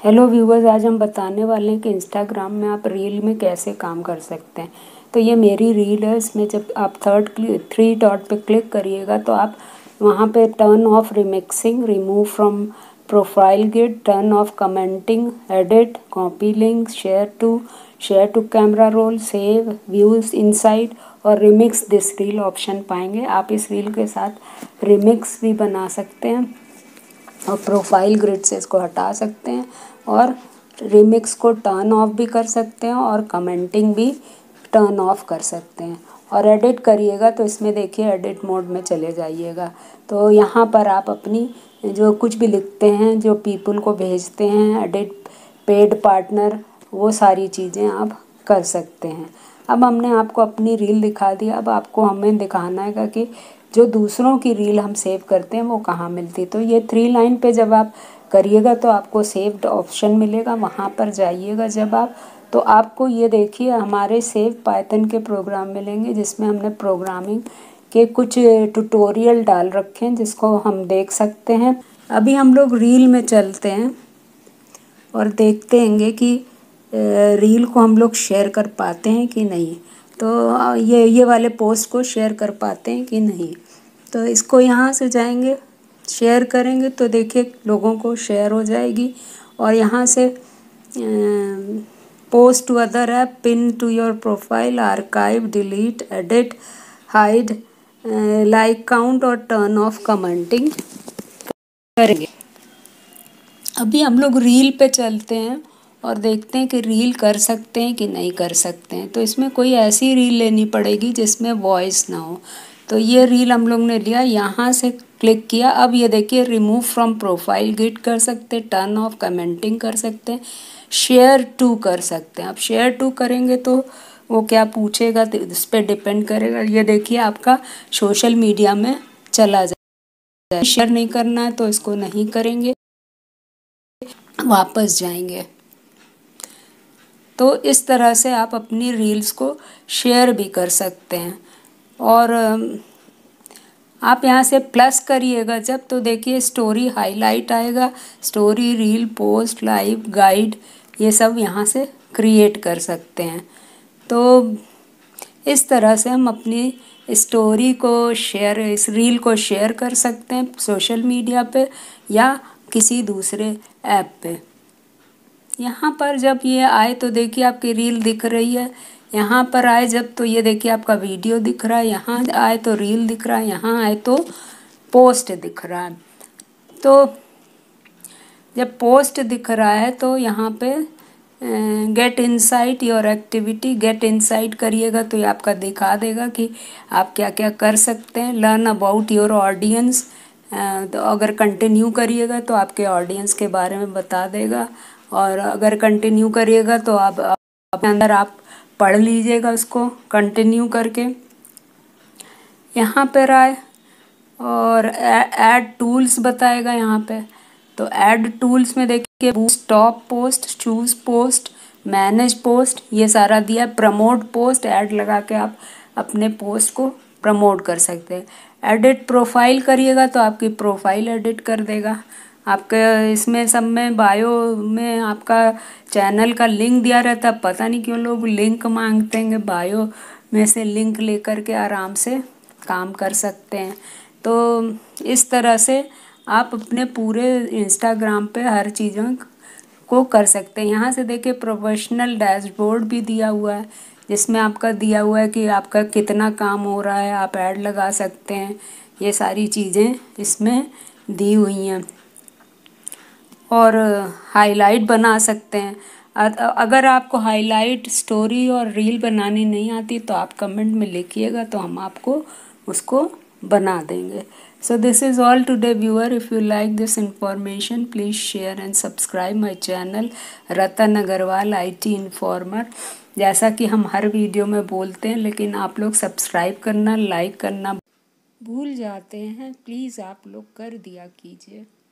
Hello viewers, आज हम बताने वाले हैं कि इंस्टाग्राम में आप रील में कैसे काम कर सकते हैं। तो ये मेरी रील है। इसमें जब आप थ्री डॉट पे क्लिक करिएगा तो आप वहाँ पे turn off remixing, remove from profile grid, turn off commenting, edit, copy link, share to camera roll, save, views inside और रिमिक्स दिस रील ऑप्शन पाएंगे। आप इस रील के साथ रिमिक्स भी बना सकते हैं और प्रोफाइल ग्रिड से इसको हटा सकते हैं और रिमिक्स को टर्न ऑफ भी कर सकते हैं और कमेंटिंग भी टर्न ऑफ कर सकते हैं। और एडिट करिएगा तो इसमें देखिए एडिट मोड में चले जाइएगा। तो यहाँ पर आप अपनी जो कुछ भी लिखते हैं, जो पीपल को भेजते हैं, एडिट, पेड पार्टनर, वो सारी चीज़ें आप कर सकते हैं। अब हमने आपको अपनी रील दिखा दी। अब आपको हमें दिखाना है कि जो दूसरों की रील हम सेव करते हैं वो कहाँ मिलती। तो ये 3 लाइन पे जब आप करिएगा तो आपको सेव्ड ऑप्शन मिलेगा, वहाँ पर जाइएगा जब आप, तो आपको ये देखिए हमारे सेव पाइथन के प्रोग्राम मिलेंगे जिसमें हमने प्रोग्रामिंग के कुछ ट्यूटोरियल डाल रखे हैं जिसको हम देख सकते हैं। अभी हम लोग रील में चलते हैं और देखते हैं कि रील को हम लोग शेयर कर पाते हैं कि नहीं। तो ये वाले पोस्ट को शेयर कर पाते हैं कि नहीं। तो इसको यहाँ से जाएंगे, शेयर करेंगे तो देखिए लोगों को शेयर हो जाएगी। और यहाँ से post to other app, pin to your profile, archive, delete, edit, hide, like count और टर्न ऑफ कमेंटिंग करेंगे। अभी हम लोग रील पे चलते हैं और देखते हैं कि रील कर सकते हैं कि नहीं कर सकते हैं। तो इसमें कोई ऐसी रील लेनी पड़ेगी जिसमें वॉइस ना हो। तो ये रील हम लोग ने लिया, यहाँ से क्लिक किया। अब ये देखिए रिमूव फ्रॉम प्रोफाइल गिड कर सकते हैं, टर्न ऑफ कमेंटिंग कर सकते हैं, शेयर टू कर सकते हैं। अब शेयर टू करेंगे तो वो क्या पूछेगा तो इस पर डिपेंड करेगा। ये देखिए आपका सोशल मीडिया में चला जाए। शेयर नहीं करना है तो इसको नहीं करेंगे, वापस जाएंगे। तो इस तरह से आप अपनी रील्स को शेयर भी कर सकते हैं। और आप यहाँ से प्लस करिएगा जब, तो देखिए स्टोरी हाईलाइट आएगा, story, reel, post, live, guide, ये सब यहाँ से क्रिएट कर सकते हैं। तो इस तरह से हम अपनी स्टोरी को शेयर, इस रील को शेयर कर सकते हैं सोशल मीडिया पे या किसी दूसरे ऐप पे। यहाँ पर जब ये आए तो देखिए आपकी रील दिख रही है। यहाँ पर आए जब तो ये देखिए आपका वीडियो दिख रहा है। यहाँ आए तो रील दिख रहा है, यहाँ आए तो पोस्ट दिख रहा है। तो जब पोस्ट दिख रहा है तो यहाँ पे get insight your activity, get insight करिएगा तो ये आपका दिखा देगा कि आप क्या क्या कर सकते हैं। लर्न अबाउट योर ऑडियंस, तो अगर कंटिन्यू करिएगा तो आपके ऑडियंस के बारे में बता देगा। और अगर कंटिन्यू करिएगा तो आप अपने अंदर आप पढ़ लीजिएगा उसको कंटिन्यू करके। यहाँ पर आए और ऐड टूल्स बताएगा यहाँ पे। तो ऐड टूल्स में देखिए boost, top post, choose post, manage post, ये सारा दिया। प्रमोट पोस्ट, ऐड लगा के आप अपने पोस्ट को प्रमोट कर सकते हैं। एडिट प्रोफाइल करिएगा तो आपकी प्रोफाइल एडिट कर देगा। आपके इसमें सब में बायो में आपका चैनल का लिंक दिया रहता है, पता नहीं क्यों लोग लिंक मांगते हैं। बायो में से लिंक लेकर के आराम से काम कर सकते हैं। तो इस तरह से आप अपने पूरे इंस्टाग्राम पे हर चीज़ों को कर सकते हैं। यहाँ से देखिए प्रोफेशनल डैशबोर्ड भी दिया हुआ है जिसमें आपका दिया हुआ है कि आपका कितना काम हो रहा है, आप ऐड लगा सकते हैं। ये सारी चीज़ें इसमें दी हुई हैं। और हाईलाइट बना सकते हैं। अगर आपको हाईलाइट, स्टोरी और रील बनानी नहीं आती तो आप कमेंट में लिखिएगा तो हम आपको उसको बना देंगे। So this is all today viewer. If you like this information, please share and subscribe my channel Ratan Agarwal IT Informer। जैसा कि हम हर वीडियो में बोलते हैं लेकिन आप लोग सब्सक्राइब करना, लाइक करना भूल जाते हैं, प्लीज़ आप लोग कर दिया कीजिए।